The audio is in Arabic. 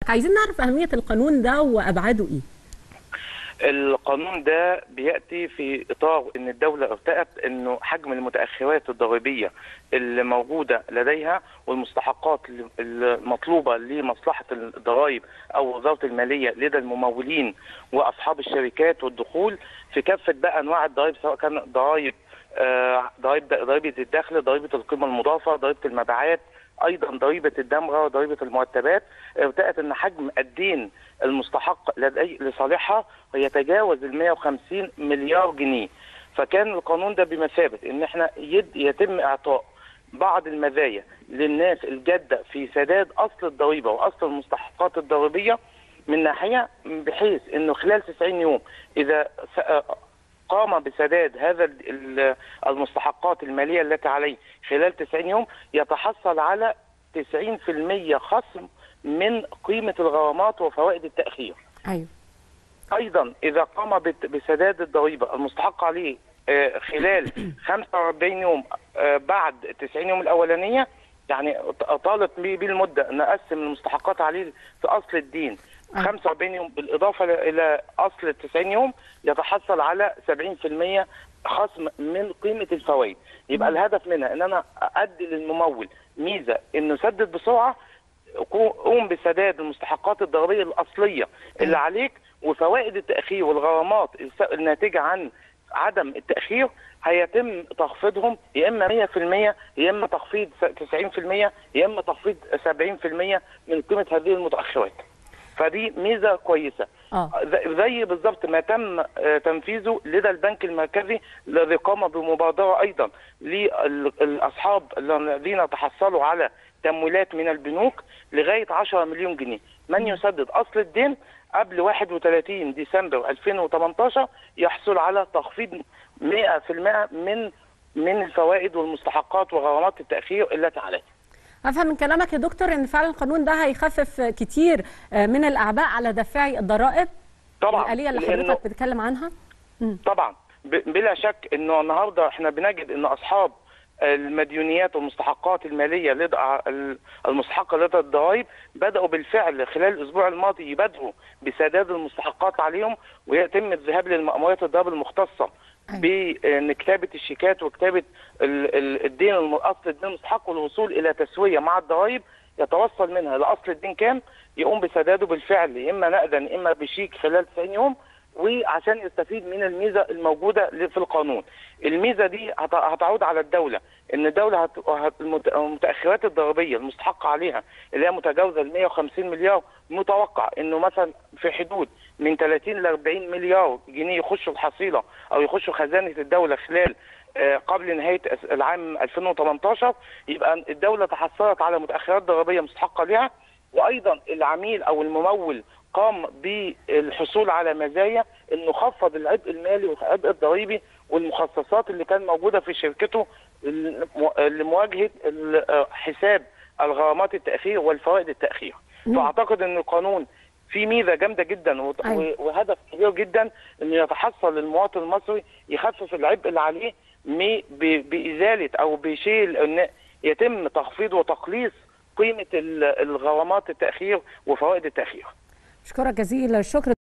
عايزين نعرف أهمية القانون ده وأبعاده إيه؟ القانون ده بيأتي في إطار أن الدولة ارتأت أنه حجم المتأخرات الضريبية اللي موجودة لديها والمستحقات المطلوبة لمصلحة الضرائب أو وزارة المالية لدى الممولين وأصحاب الشركات والدخول في كافة بقى أنواع الضرائب، سواء كان ضريبة الدخل، ضريبة القيمة المضافة، ضريبة المبيعات، ايضا ضريبه الدمغه وضريبه المرتبات. ارتأت ان حجم الدين المستحق لصالحها يتجاوز ال 150 مليار جنيه. فكان القانون ده بمثابه ان احنا يتم اعطاء بعض المزايا للناس الجاده في سداد اصل الضريبه واصل المستحقات الضريبيه من ناحيه، بحيث انه خلال 90 يوم اذا قام بسداد هذا المستحقات المالية التي عليه خلال 90 يوم يتحصل على 90% خصم من قيمة الغرامات وفوائد التأخير. أيوة. أيضا إذا قام بسداد الضريبة المستحق عليه خلال 45 يوم بعد 90 يوم الأولانية، يعني طالت بيه المدة نقسم المستحقات عليه في أصل الدين 45 يوم بالإضافة إلى أصل 90 يوم، يتحصل على 70% خصم من قيمة الفوائد. يبقى الهدف منها إن أنا أدي للممول ميزة إنه سدد بسرعة، قوم بسداد المستحقات الضريبية الأصلية اللي عليك، وفوائد التأخير والغرامات الناتجة عن عدم التأخير هيتم تخفيضهم يا إما 100% يا إما تخفيض 90% يا إما تخفيض 70% من قيمة هذه المتأخرات. فدي ميزه كويسه. زي بالظبط ما تم تنفيذه لدى البنك المركزي الذي قام بمبادره ايضا للاصحاب الذين تحصلوا على تمويلات من البنوك لغايه 10 مليون جنيه، من يسدد اصل الدين قبل 31 ديسمبر 2018 يحصل على تخفيض 100% من الفوائد والمستحقات وغرامات التاخير التي عليه. افهم من كلامك يا دكتور ان فعلا القانون ده هيخفف كتير من الاعباء على دافعي الضرائب طبعا، الآلية اللي حضرتك بتتكلم عنها. طبعا بلا شك انه النهارده احنا بنجد ان اصحاب المديونيات والمستحقات الماليه لدى المستحقه لدى الضرائب بداوا بالفعل خلال الاسبوع الماضي يبادروا بسداد المستحقات عليهم، ويتم الذهاب للمأموريات الضرائب المختصه بكتابه الشيكات وكتابه الدين اصل الدين المستحق والوصول الى تسويه مع الضرائب يتوصل منها لاصل الدين كام، يقوم بسداده بالفعل اما نقدا اما بشيك خلال 90 يوم، وعشان يستفيد من الميزه الموجوده في القانون. الميزه دي هتعود على الدوله، ان الدوله المتاخرات الضريبيه المستحقه عليها اللي هي متجاوزه ال 150 مليار، متوقع انه مثلا في حدود من 30 ل 40 مليار جنيه يخشوا الحصيله او يخشوا خزانه الدوله خلال قبل نهايه العام 2018. يبقى الدوله تحصلت على متاخرات ضريبيه مستحقه لها، وايضا العميل او الممول قام بالحصول على مزايا انه خفض العبء المالي والعبء الضريبي والمخصصات اللي كان موجوده في شركته لمواجهه حساب الغرامات التاخير والفوائد التاخير. فاعتقد ان القانون فيه ميزه جامده جدا وهدف كبير جدا انه يتحصل المواطن المصري يخفف العبء اللي عليه بازاله او بشيء ان يتم تخفيض وتقليص قيمه الغرامات التاخير وفوائد التاخير. اشكرك جزيل الشكر.